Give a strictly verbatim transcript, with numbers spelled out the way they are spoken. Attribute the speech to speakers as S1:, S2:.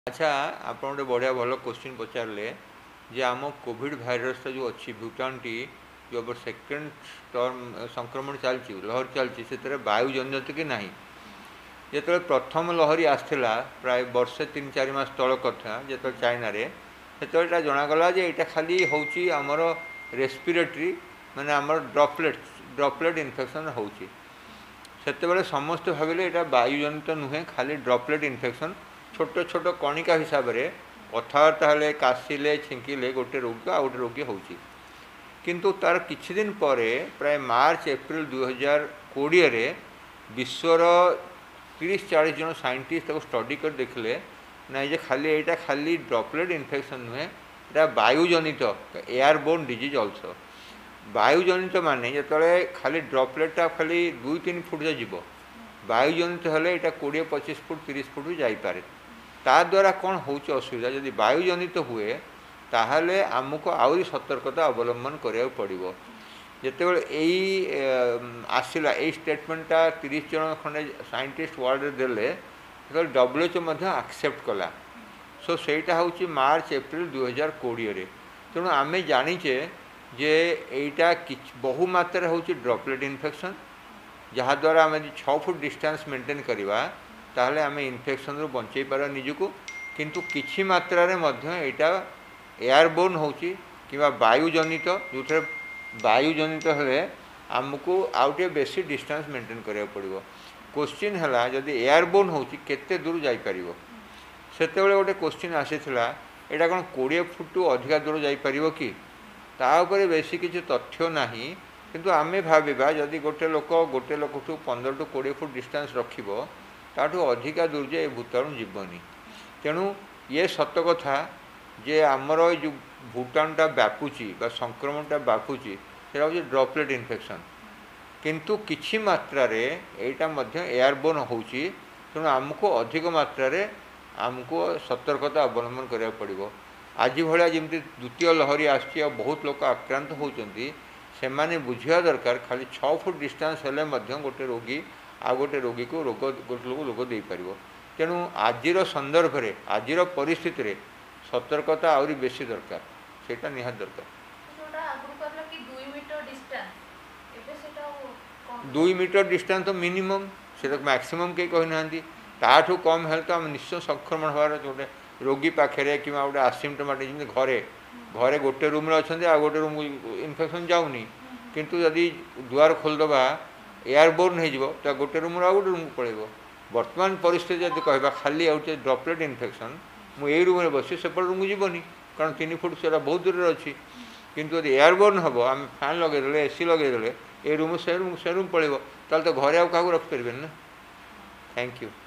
S1: अच्छा आप गोटे बढ़िया भल क्वेश्चन पचारे जे आम कोविड भाइरस जो अच्छी भूटान टी जो अब सेकेंड टर्म संक्रमण चलती लहर चलती से वायु जनित कि ना जो प्रथम लहरी आसला प्राय वर्षे तीन चार मास तल कथा जो चाइना से जनागला जे यहाँ खाली हूँ आमर रेस्पिरेटरी माने आमर ड्रपलेट ड्रपलेट इनफेक्शन होची से समस्त भाविले यहाँ वायु जनित नुहे खाली ड्रपलेट इनफेक्शन छोट छोट कणिका हिसाब से कथबार्ता हेले काशिले छिंकिले गोटे रोगी आ गोटे रोगी होची किंतु तार किछि दिन पर प्राय मार्च एप्रिल दुई हजार कोड़े विश्वर तीस चालीस जन साइंटिस्ट स्टडी कर देखले ना जे खाली यहाँ खाली ड्रपलेट इनफेक्शन नुहे यहाँ वायुजनित एयरबोर्न डिजीज अल्सो वायुजनित माने जो खाली ड्रपलेटा खाली दुई तीन फुट जीव वायुजनित हेले यहाँ कोड़े पचिश फुट तीस फुट भी जापे ता द्वारा कौन हो असुविधा जदि वायुजनित हुए ताहले आमको आहरी सतर्कता अवलंबन करा पड़ो जिते यही आसला यही स्टेटमेंटा तीस जन खंडे साइंटिस्ट वर्ल्ड देले डब्ल्यूएचओ एक्सेप्ट कला सो सेटा हूँ मार्च एप्रिल दुई हजार कोड़े तेणु आम जाचे जे एटा बहु मात्रा हूँ ड्रपलेट इनफेक्शन जहाद्वारा आम छः फुट डिस्टेंस मेंटेन करवा ताहले आम इनफेक्शन रू बंचई पार निजको किंतु किछि मात्रा रे मध्य एटा एयरबोर्न होची किबा वायुजनित जो वायुजनित हेले आमको आउटे बेसी डिस्टेंस मेंटेन करिया पड़िबो क्वेश्चन हला जदि एयरबोर्न होची केते दूर जाई परिबो सेते बेले गोटे क्वेश्चन आसीथिला एटा कोन बीस फुट टू अधिक दूर जाई परिबो कि ता ऊपर बेसी किछि तथ्य नाही किंतु आमे भाबिबा जदि गोटे लोक गोटे लोक टू पंद्रह टू बीस फुट डिस्टेंस रखिबो ताठू अधिका दूर जे भूताणु जीवनी तेणु ये सत कथा जे आमर जो भूताणुटा व्यापुची संक्रमणटा व्यापुची सेटा हूँ ड्रपलेट इनफेक्शन किंतु किछि मात्रा रे एटा मध्य एयरबोर्न होची तेणु आमको अधिक मात्रा रे आमको सतर्कता अवलंबन करा पड़ो आज भाया जमी द्वितीय लहरी आसी बहुत लोग आक्रांत होती से बुझा दरकार खाली छः फुट डिस्टेंस हेले गोटे रोगी आ गोटे रोगी को रोग गोटे लोग रोग दे पार तेणु आजिर संदर्भ में आजिर परिस्थिति रे सतर्कता आहरी बेसी दरकार सेटा निहात दरकार दुई मीटर डिस्टेंस तो मिनिमम से मैक्सिमम कहीं कहना ताठू कम हेल्थ तो आम निश्चय संक्रमण हमारे गोटे रोगी पाखे कि गोटे आसिम्टोमेटिक जमी घरे घरे गोटे रूम अच्छा आ गोटे रूम इनफेक्शन जाऊनी किंतु जदि दुआर खोलदबा एयरबोर्न हो गोटे रूम आ गोटे रूम पड़ेब वर्तमान परिस्थिति जब कह खाली आउटे ड्रपलेट इनफेक्शन मुझे रूम में बसी सेपट रूम जीवनी कारण तीन फुट से बहुत दूर अच्छी किंतु यदि एयरबोर्न हम आम फैन लगेदे एसी लगेदे ए रूम से रूम से रूम पड़ेब ताल तो घरे आउ क्या रखिपारे ना। Thank you.